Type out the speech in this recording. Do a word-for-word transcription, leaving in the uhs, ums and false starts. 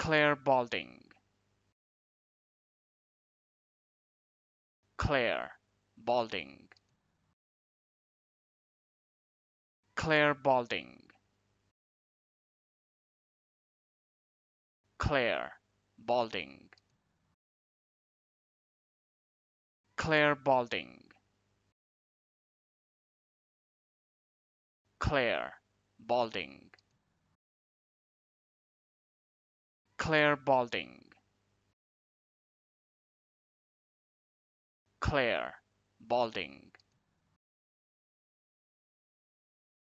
Claire Balding. Claire Balding. Claire Balding. Claire Balding. Claire Balding. Claire Balding. Claire Balding. Claire Balding.